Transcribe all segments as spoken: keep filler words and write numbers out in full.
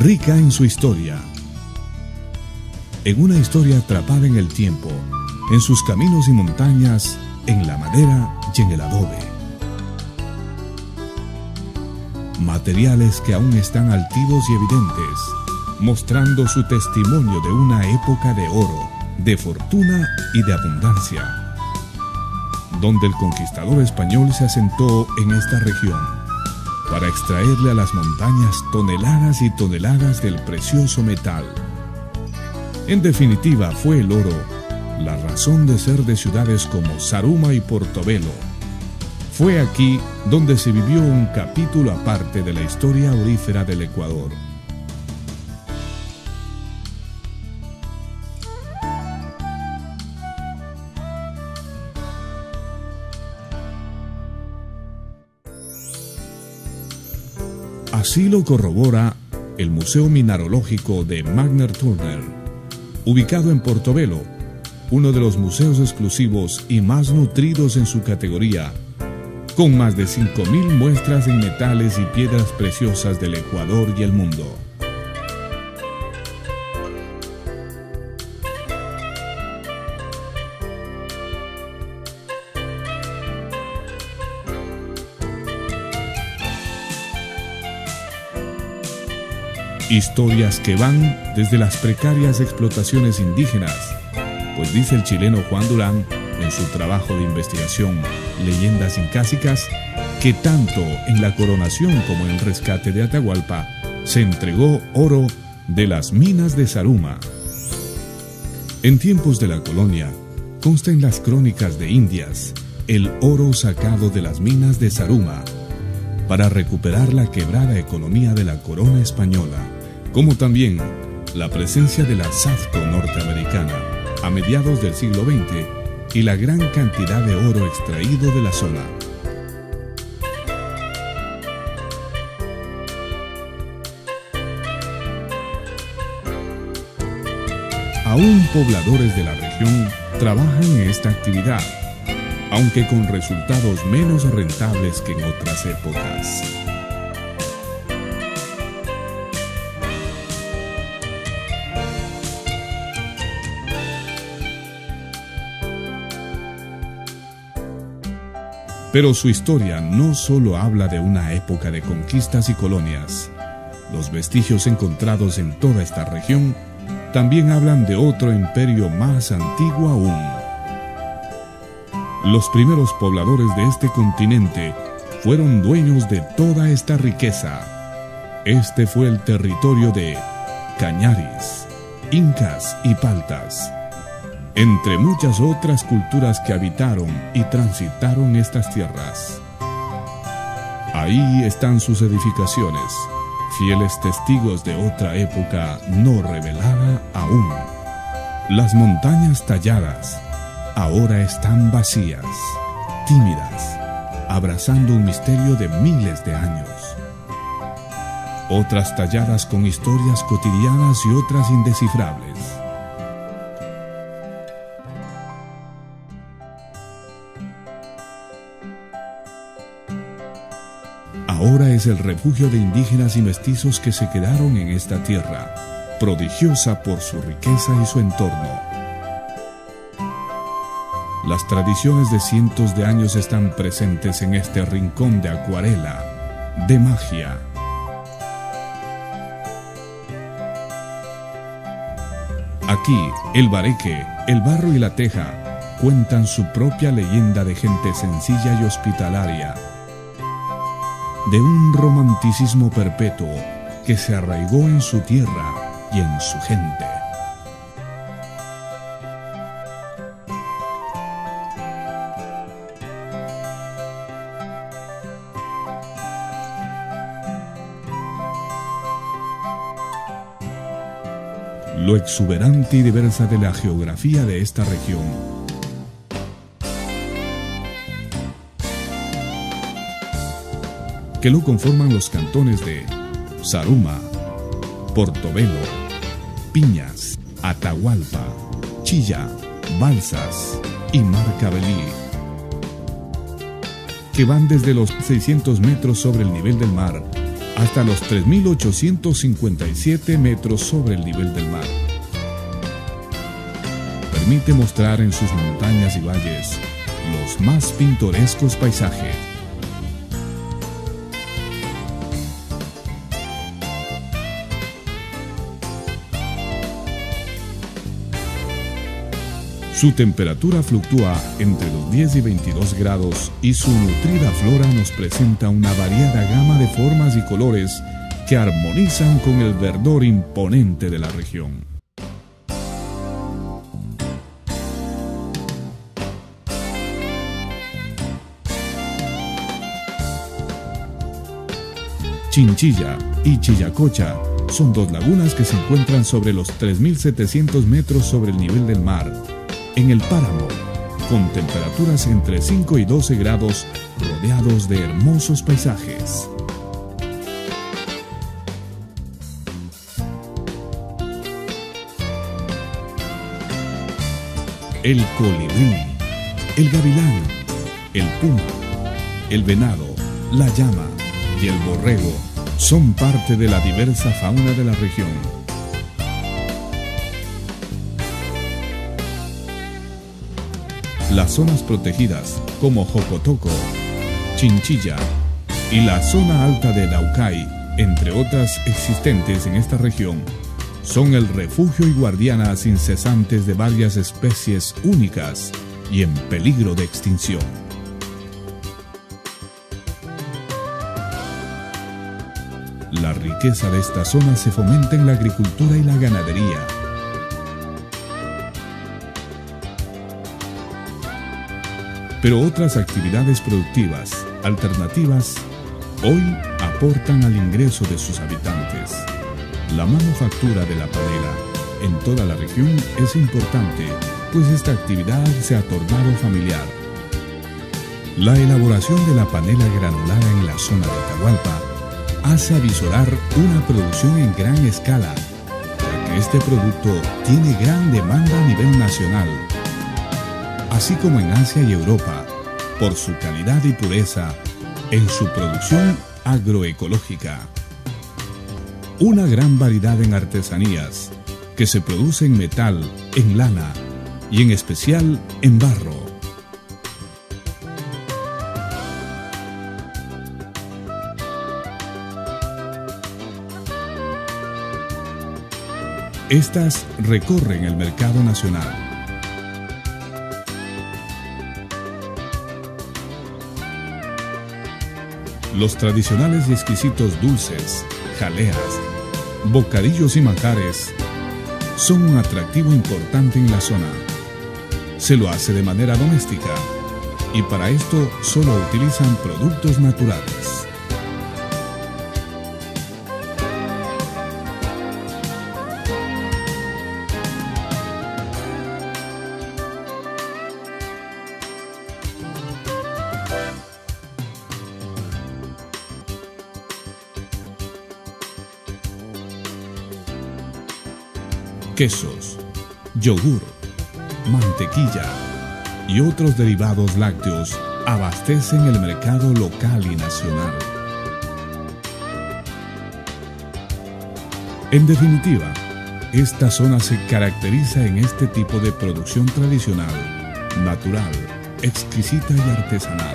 rica en su historia. En una historia atrapada en el tiempo, en sus caminos y montañas, en la madera y en el adobe. Materiales que aún están altivos y evidentes, mostrando su testimonio de una época de oro, de fortuna y de abundancia, donde el conquistador español se asentó en esta región para extraerle a las montañas toneladas y toneladas del precioso metal. En definitiva, fue el oro la razón de ser de ciudades como Zaruma y Portobelo. Fue aquí donde se vivió un capítulo aparte de la historia aurífera del Ecuador. Así lo corrobora el Museo Mineralógico de Magner Turner, ubicado en Portobelo, uno de los museos exclusivos y más nutridos en su categoría, con más de cinco mil muestras en metales y piedras preciosas del Ecuador y el mundo. Historias que van desde las precarias explotaciones indígenas, pues dice el chileno Juan Durán en su trabajo de investigación Leyendas Incásicas, que tanto en la coronación como en el rescate de Atahualpa se entregó oro de las minas de Zaruma. En tiempos de la colonia, consta en las crónicas de Indias el oro sacado de las minas de Zaruma para recuperar la quebrada economía de la corona española, como también la presencia de la Safco norteamericana a mediados del siglo veinte y la gran cantidad de oro extraído de la zona. Aún pobladores de la región trabajan en esta actividad, aunque con resultados menos rentables que en otras épocas. Pero su historia no solo habla de una época de conquistas y colonias. Los vestigios encontrados en toda esta región también hablan de otro imperio más antiguo aún. Los primeros pobladores de este continente fueron dueños de toda esta riqueza. Este fue el territorio de Cañaris, Incas y Paltas, entre muchas otras culturas que habitaron y transitaron estas tierras. Ahí están sus edificaciones, fieles testigos de otra época no revelada aún. Las montañas talladas ahora están vacías, tímidas, abrazando un misterio de miles de años. Otras talladas con historias cotidianas y otras indescifrables. Ahora es el refugio de indígenas y mestizos que se quedaron en esta tierra, prodigiosa por su riqueza y su entorno. Las tradiciones de cientos de años están presentes en este rincón de acuarela, de magia. Aquí, el bareque, el barro y la teja cuentan su propia leyenda de gente sencilla y hospitalaria, de un romanticismo perpetuo que se arraigó en su tierra y en su gente. Lo exuberante y diversa de la geografía de esta región que lo conforman los cantones de Zaruma, Portobelo, Piñas, Atahualpa, Chilla, Balsas y Marcavelí, que van desde los seiscientos metros sobre el nivel del mar hasta los tres mil ochocientos cincuenta y siete metros sobre el nivel del mar. Permite mostrar en sus montañas y valles los más pintorescos paisajes. Su temperatura fluctúa entre los diez y veintidós grados y su nutrida flora nos presenta una variada gama de formas y colores que armonizan con el verdor imponente de la región. Chinchilla y Chillacocha son dos lagunas que se encuentran sobre los tres mil setecientos metros sobre el nivel del mar, en el páramo, con temperaturas entre cinco y doce grados, rodeados de hermosos paisajes. El colibrí, el gavilán, el puma, el venado, la llama y el borrego son parte de la diversa fauna de la región. Las zonas protegidas como Jocotoco, Chinchilla y la zona alta de Laucay, entre otras existentes en esta región, son el refugio y guardianas incesantes de varias especies únicas y en peligro de extinción. La riqueza de esta zona se fomenta en la agricultura y la ganadería. Pero otras actividades productivas alternativas hoy aportan al ingreso de sus habitantes. La manufactura de la panela en toda la región es importante, pues esta actividad se ha tornado familiar. La elaboración de la panela granulada en la zona de Atahualpa hace avisorar una producción en gran escala, ya que este producto tiene gran demanda a nivel nacional, así como en Asia y Europa, por su calidad y pureza en su producción agroecológica. Una gran variedad en artesanías que se produce en metal, en lana y en especial en barro. Estas recorren el mercado nacional. Los tradicionales y exquisitos dulces, jaleas, bocadillos y manjares son un atractivo importante en la zona. Se lo hace de manera doméstica y para esto solo utilizan productos naturales. Quesos, yogur, mantequilla y otros derivados lácteos abastecen el mercado local y nacional. En definitiva, esta zona se caracteriza en este tipo de producción tradicional, natural, exquisita y artesanal.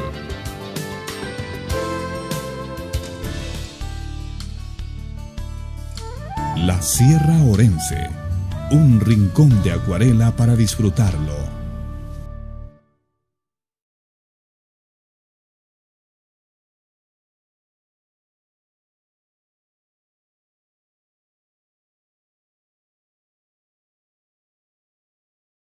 La Sierra Orense, un rincón de acuarela para disfrutarlo.